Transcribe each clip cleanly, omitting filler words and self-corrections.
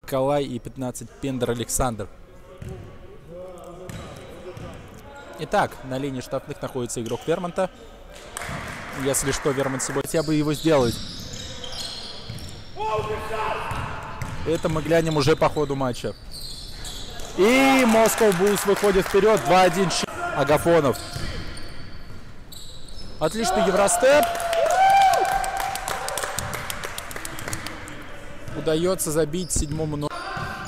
Николай и 15 Пендер Александр. Итак, на линии штрафных находится игрок Вермонта. Если что, Вермонт сегодня хотя бы его сделает. Это мы глянем уже по ходу матча. И Moscow Bulls выходит вперед. 2-1. Агафонов. Отличный евростеп. Удается забить седьмому номеру.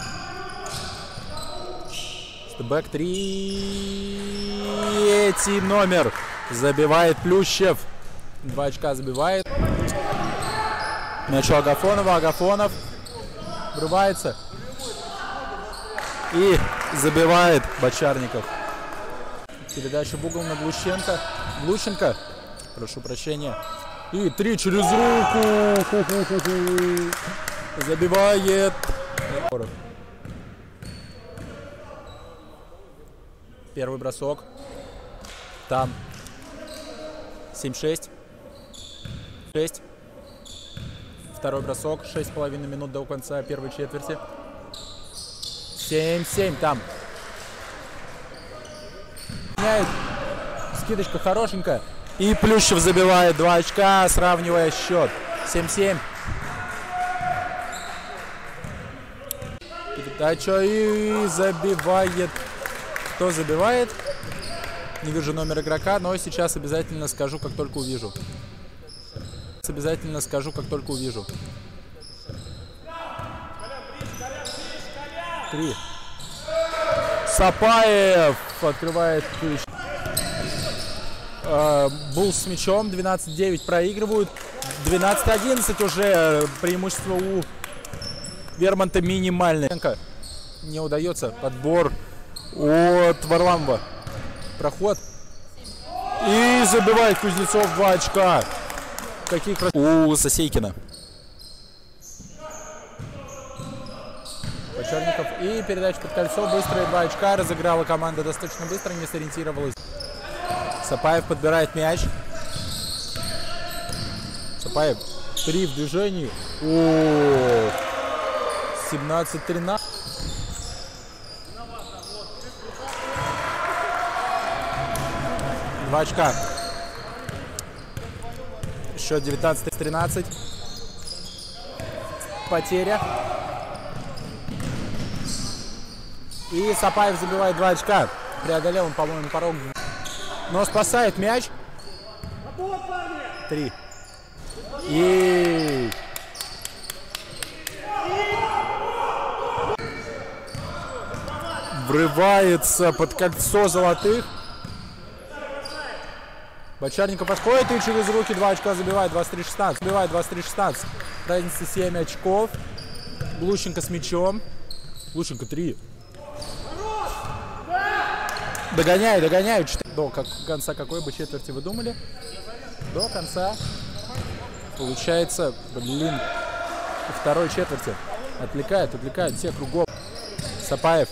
Стебэк 3. Третий номер. Забивает Плющев. 2 очка забивает. Мяч у Агафонова. Агафонов врывается. И забивает Бочарников. Передача в угол на Глущенко. Глущенко. Прошу прощения. И 3 через руку. Забивает. Первый бросок. Там. 7-6. 6. Второй бросок. 6,5 минут до конца первой четверти. 7-7 там. Скидочка хорошенькая. И Плющев забивает 2 очка, сравнивая счет. 7-7. Передача и забивает. Кто забивает? Не вижу номер игрока, но сейчас обязательно скажу, как только увижу. Обязательно скажу, как только увижу. 3. Сапаев открывает ключ. Булс с мячом. 12-9 проигрывают. 12-11 уже преимущество у Вермонта минимальное. Не удается. Подбор от Варламова. Проход. И забивает Кузнецов 2 очка. Каких у Засейкина. Бочарников. И передача под кольцо. Быстрые 2 очка. Разыграла команда достаточно быстро. Не сориентировалась. Сапаев подбирает мяч. Сапаев. 3 в движении. 17-13. Два очка. Счет 19-13. Потеря. И Сапаев забивает 2 очка. Преодолел он, по-моему, порог. Но спасает мяч. 3. И врывается под кольцо золотых. Бочарников подходит и через руки 2 очка забивает. 23-16. Забивает 23-16. Разница 7 очков. Глущенко с мячом. Глущенко 3. Догоняют. До конца какой бы четверти вы думали? До конца. Получается, второй четверти. Отвлекает всех кругом. Сапаев.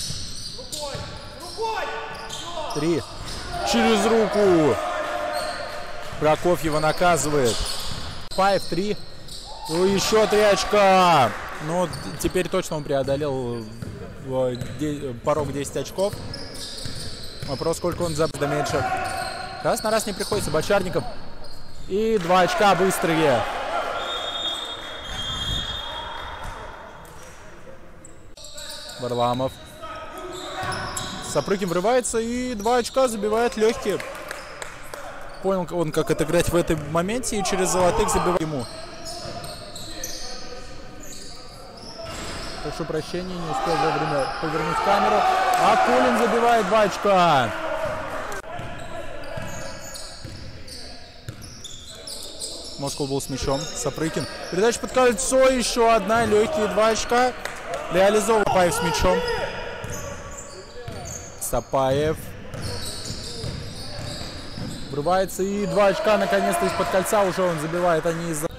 3. Через руку. Прокофьева наказывает. Сапаев 3. Ну, еще 3 очка. Ну, теперь точно он преодолел порог 10 очков. Вопрос, сколько он забыл, да меньше. Раз на раз не приходится. Бочарников. И 2 очка быстрые. Варламов. Сапрыкин врывается и 2 очка забивает легкие. Понял он, как отыграть в этом моменте, и через золотых забивает ему. Прошу прощения, не успел вовремя повернуть камеру. А Кулин забивает 2 очка. Moscow Bulls с мячом. Сапрыкин. Передача под кольцо. Еще одна. Легкие 2 очка. Реализовывает Сапаев с мячом. Сапаев. Врывается и 2 очка. Наконец-то из-под кольца уже он забивает. Они из-за...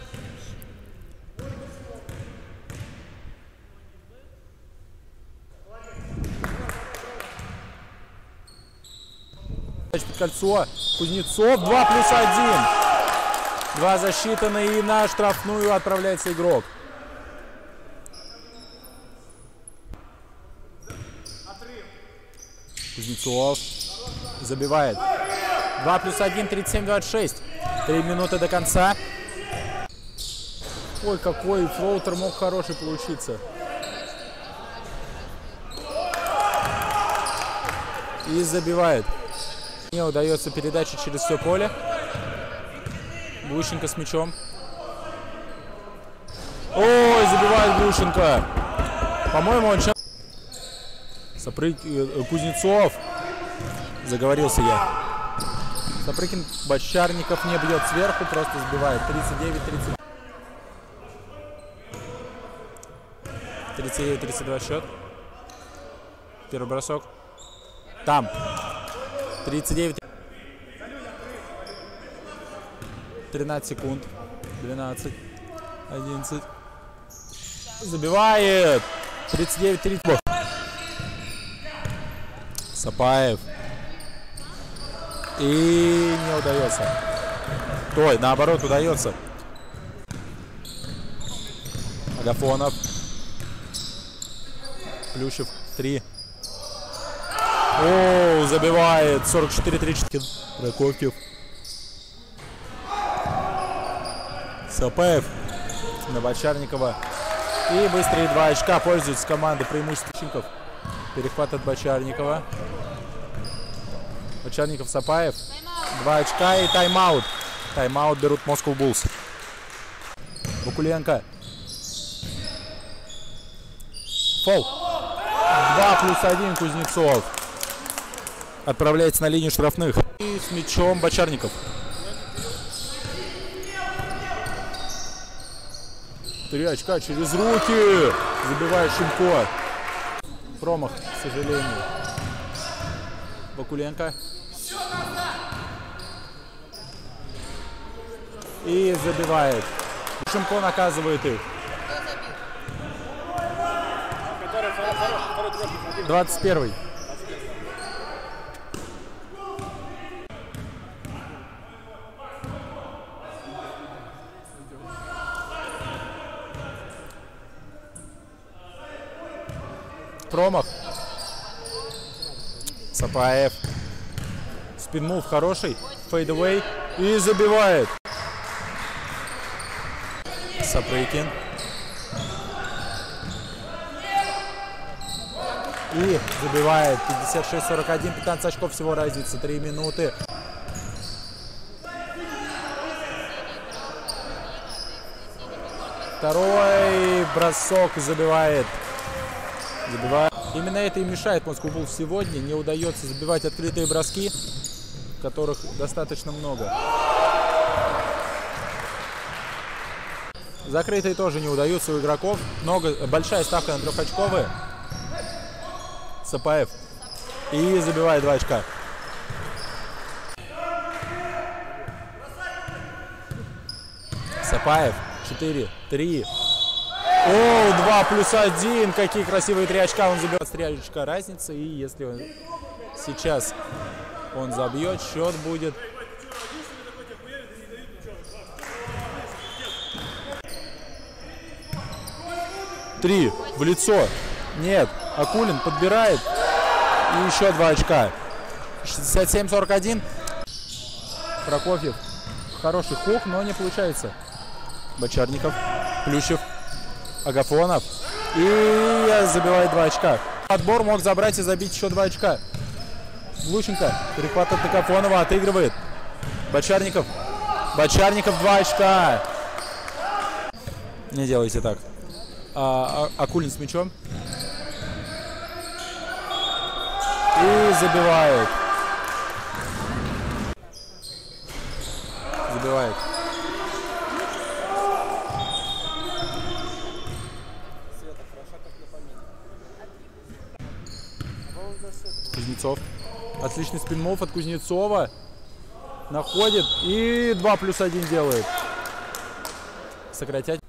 под кольцо. Кузнецов. 2+1. 2 засчитаны, и на штрафную отправляется игрок. Кузнецов забивает. 2+1, 37-26. 3 минуты до конца. Ой, какой флоутер мог хороший получиться. И забивает. Не удается передача через все поле. Глущенко с мячом. Ой, забивает Глущенко. По-моему, он сейчас... Кузнецов. Заговорился я. Сапрыкин, Бочарников не бьет сверху, просто сбивает. 39-30. 39-32 счет. Первый бросок. Там. 39. 13 секунд. 12. 11. Забивает. 39-30. Сапаев. И не удается. Ой, наоборот, удается. Агафонов. Плющев. 3. О, забивает. 44-34. Прокофьев. Сапаев. На Бочарникова. И быстрые 2 очка. Пользуется команда преимуществом. Перехват от Бочарникова. Бочарников, Сапаев. 2 очка и тайм-аут. Тайм-аут берут Moscow Bulls. Вакуленко. Фол. 2+1 Кузнецов. Отправляется на линию штрафных. И с мячом Бочарников. 3 очка через руки. Забивает Шимко. Промах, к сожалению. Вакуленко. И забивает. Шимко наказывает их. 21-й. Промах. Сапаев. Спин-мув хороший. Фейдавей. И забивает. Сапрыкин. И забивает. 56-41. 15 очков всего разница. 3 минуты. Второй бросок. Забивает. Забивает. Именно это и мешает Moscow Bulls сегодня. Не удается забивать открытые броски, которых достаточно много. Закрытые тоже не удаются у игроков. Большая ставка на трехочковые. Сапаев. И забивает 2 очка. Сапаев. 4, 3. О, 2+1. Какие красивые 3 очка. Он забивает 3 очка разница. И если он сейчас забьет, счет будет... Три в лицо. Нет. Акулин подбирает. И еще 2 очка. 67-41. Прокофьев. Хороший хук, но не получается. Бочарников. Плющев. Агафонов. И забивает 2 очка. Отбор мог забрать и забить еще 2 очка. Глущенко. Перехват от Агафонова. Отыгрывает. Бочарников. Бочарников 2 очка. Не делайте так. Акулин с мячом. И забивает. Забивает. Кузнецов. Отличный спин-мув от Кузнецова. Находит и 2+1 делает. Сократять.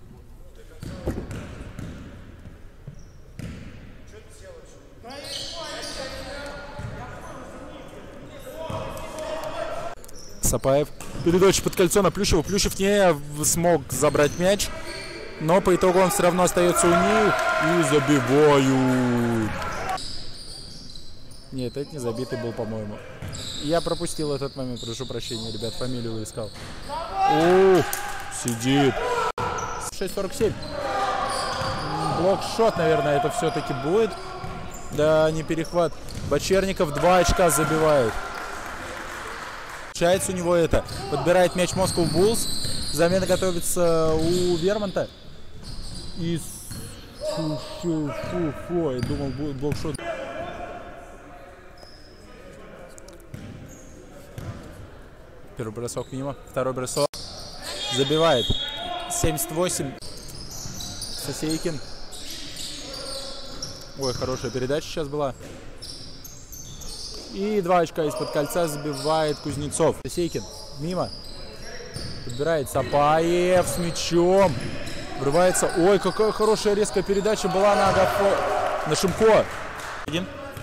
Сапаев. Передача под кольцо на Плющева. Плющев не смог забрать мяч, но по итогу он все равно остается у них. И забивают. Нет, это не забитый был, по-моему. Я пропустил этот момент, прошу прощения, ребят, фамилию искал. Ух, сидит. 6:47. Блокшот, наверное, это все-таки будет. Да, не перехват. Бочерников 2 очка забивает. Получается у него это. Подбирает мяч Moscow Bulls. Замена готовится у Вермонта. И... Фу, я думал, будет блокшот. Первый бросок мимо. Второй бросок. Забивает. 78. Сосейкин. Ой, хорошая передача сейчас была. И 2 очка из-под кольца забивает Кузнецов. Сосейкин. Мимо. Подбирает Сапаев с мячом. Врывается. Ой, какая хорошая резкая передача была на Шимко. Один.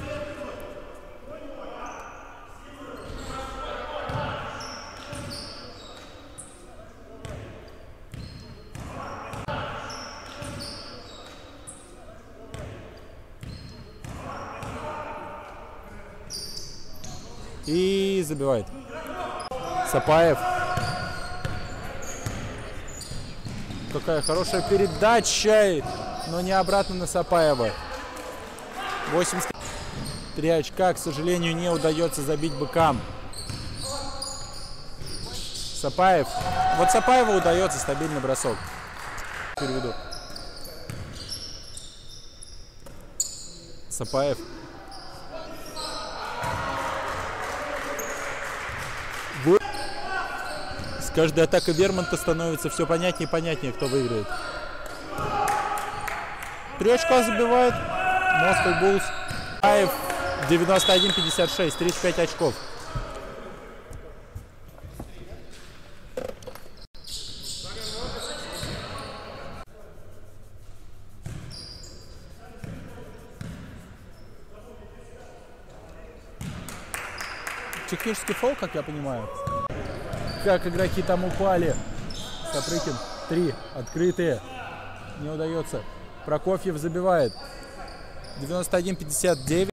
И забивает. Сапаев. Какая хорошая передача, но не обратно на Сапаева. 83 очка, к сожалению, не удается забить быкам. Сапаев. Вот Сапаеву удается стабильный бросок. Переведу. Сапаев. С каждой атакой Вермонта становится все понятнее и понятнее, кто выиграет. 3 очка забивает Moscow Bulls. 91-56, 35 очков. Технический фол, как я понимаю. Как игроки там упали. Сапрыкин 3. Открытые. Не удается. Прокофьев забивает. 91-59.